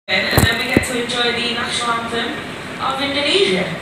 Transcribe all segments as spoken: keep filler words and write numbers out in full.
And then we get to enjoy the national anthem of Indonesia.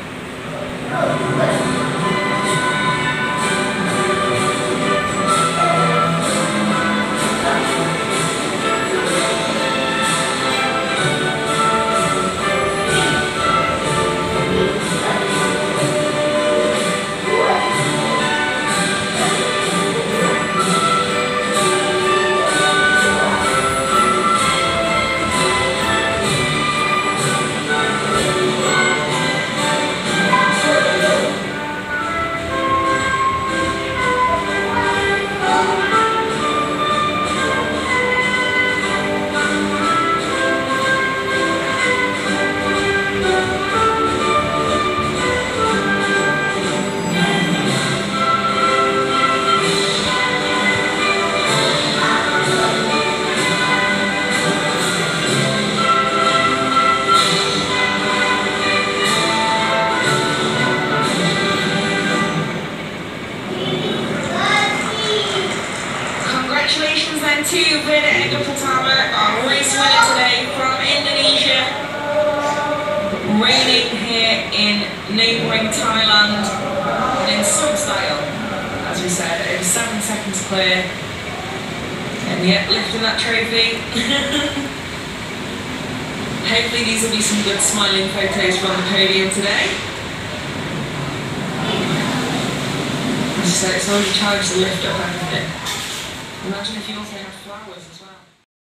Congratulations then to Virda Ega Pratama, our race winner today from Indonesia, reigning here in neighbouring Thailand in some style, as we said. It was seven seconds clear, and yet lifting that trophy. Hopefully these will be some good smiling photos from the podium today. As I said, it's always a challenge to lift up everything. Imagine if you also had flowers as well.